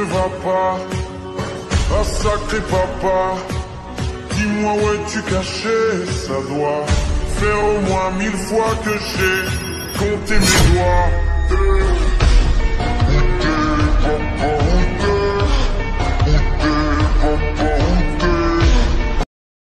va pas? Ah sacré papa, dis-moi où es-tu caché? Ça doit faire au moins 1000 fois que j'ai compté mes doigts.